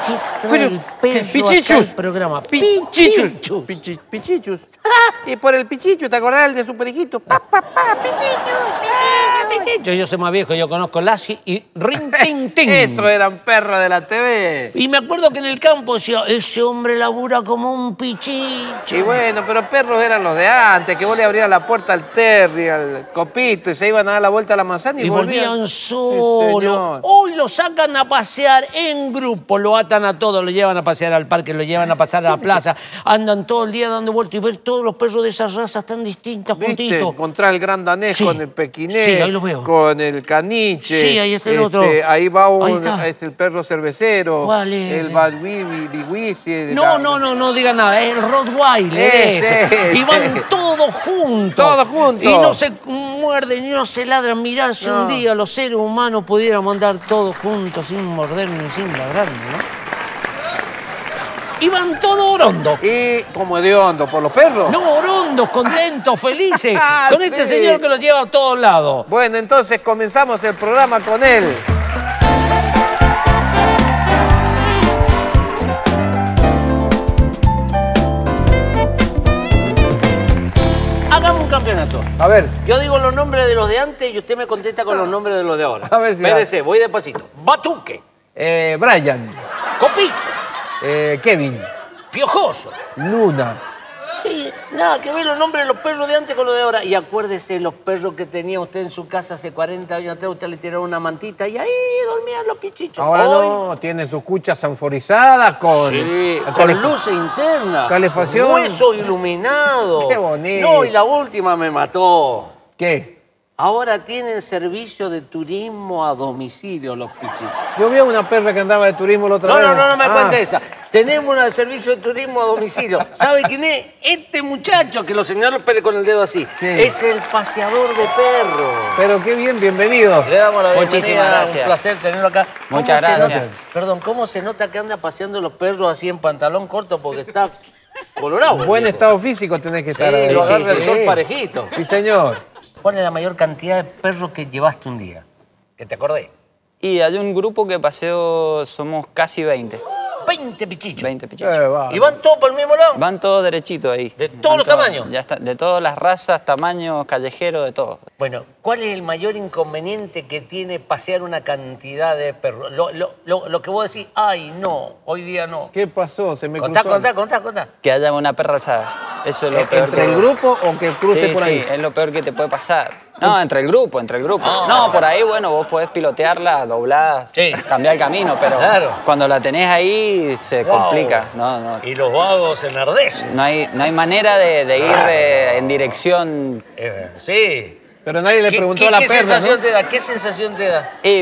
¿Qué trae el perro acá al programa? Pichichus. Pichichus. Y por el Pichichu, ¿te acordás del de Super Hijito? Yo soy más viejo, yo conozco Lassie y Rin Tin Tin. Eso eran perros de la TV. Y me acuerdo que en el campo decía, ese hombre labura como un pichicho. Y bueno, pero perros eran los de antes, que vos le abrías la puerta al Terry, al Copito, y se iban a dar la vuelta a la manzana y volvían Sí, solos. señor. Hoy lo sacan a pasear en grupo, lo atan a todos, lo llevan a pasear al parque, lo llevan a pasar a la plaza, andan todo el día dando vueltas y ver todos los perros de esas razas tan distintas ¿Viste? juntitos. Encontrar el gran danés Sí. con el pequinés, Sí, ahí los veo. con el caniche. Sí, ahí está el otro. Ahí va Ahí está. es el perro cervecero. ¿Cuál es? El Biguisi. No diga nada, es el Rottweiler ese. Y van todos juntos. Todos juntos. Y no se muerden y no se ladran. Mirá, si un día los seres humanos pudiéramos andar todos juntos sin mordernos y sin ladrarnos, ¿no? Y van todos orondos. Y como de hondo, por los perros. No, orondos, contentos, felices. Ah, con este sí. señor que los lleva a todos lados. Bueno, entonces comenzamos el programa con él. Hagamos un campeonato. A ver. Yo digo los nombres de los de antes y usted me contesta con los nombres de los de ahora. A ver si Espérese, voy despacito. Batuque. Brian. Copito. Kevin. Piojoso. Luna. Sí, nada que ver los nombres de los perros de antes con los de ahora. Y acuérdese, los perros que tenía usted en su casa hace 40 años atrás, usted le tiró una mantita y ahí dormían los pichichos. Ahora Hoy, no, tiene sus cuchas sanforizadas con... sí, con luces internas. calefacción. Hueso iluminado. Qué bonito. No, y la última me mató. ¿Qué? Ahora tienen servicio de turismo a domicilio los pichichos. Yo vi a una perra que andaba de turismo la otra vez. No me cuente esa. Tenemos un servicio de turismo a domicilio. ¿Sabe quién es? Este muchacho que lo señaló con el dedo así. Sí. Es el paseador de perros. Pero qué bien, bienvenido. Le damos la Muchísimas bienvenida. gracias. Un placer tenerlo acá. Muchas ¿Cómo se gracias. nota? Perdón, ¿cómo se nota que anda paseando los perros así en pantalón corto? Porque está colorado. Buen viejo. estado físico tenés que estar. Sí, lo Sí, agarra el sí. sol parejito. Sí, señor. ¿Cuál es la mayor cantidad de perros que llevaste un día? Que te acordé. Y hay un grupo que paseo, somos casi 20. 20 pichichos. 20 pichichos. Va. ¿Y van todos por el mismo lado? Van todos derechitos ahí. ¿De todos los tamaños? Ya está, de todas las razas, tamaños, callejeros, de todo. Bueno, ¿cuál es el mayor inconveniente que tiene pasear una cantidad de perros? Lo que vos decís, ay, no, hoy día no. ¿Qué pasó? Se me Contá, cruzó. contá. Que haya una perra alzada. Eso es lo peor. ¿Entre el grupo o que cruce Sí, por ahí? sí, es lo peor que te puede pasar. No, entre el grupo. No, por ahí, bueno, vos podés pilotearla, doblar, Sí. cambiar el camino, pero Claro. cuando la tenés ahí se Wow. complica. No. Y los vagos se enardecen. No hay manera de ir en dirección. Sí. Pero nadie le preguntó a la ¿Qué perra, sensación ¿no? te da? ¿Qué sensación te da? Y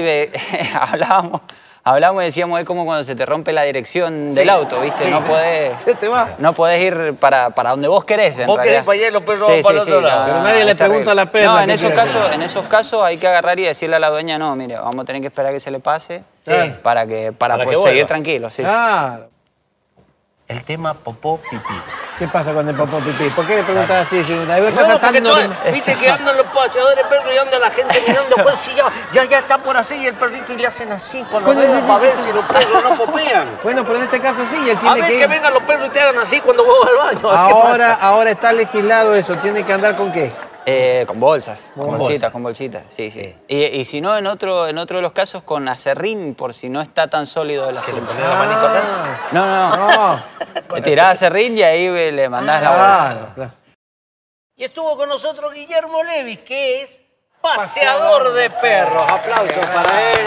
hablábamos y decíamos, es como cuando se te rompe la dirección del auto, ¿viste? Sí. Se te va. No podés ir para donde vos querés, en Vos querés realidad. para allá y los perros van para el otro lado. Pero nadie le es pregunta a la terrible. perra No, qué en quiere esos casos hay que agarrar y decirle a la dueña, no, mire, vamos a tener que esperar a que se le pase Sí. para pues, que seguir vuelva. tranquilos. Sí. Claro. El tema popó pipí. ¿Qué pasa con el popó pipí? ¿Por qué le preguntas así? Si ahí pasa No, tan porque normal. viste que andan los paseadores de perros y anda la gente mirando, pues si ya está por así y el perrito y le hacen así con los dedos para ver si los perros no popean. Bueno, pero en este caso sí, él A tiene ver que que ir. vengan los perros y te hagan así cuando vos vas al baño. A ver qué pasa. Ahora está legislado eso. ¿Tiene que andar con qué? Con bolsas, Con con bolsitas, sí. Y si no, en otro de los casos, con acerrín, por si no está tan sólido el ¿Que le asunto. ponen la manito acá? No. Le tirás acerrín y ahí le mandás la bolsa. Claro. Y estuvo con nosotros Guillermo Levis, que es paseador de perros. Aplausos para él.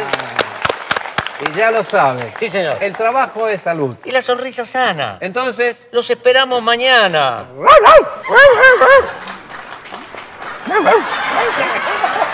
Y ya lo sabe. Sí, señor. El trabajo es salud. Y la sonrisa sana. Entonces, Los esperamos mañana.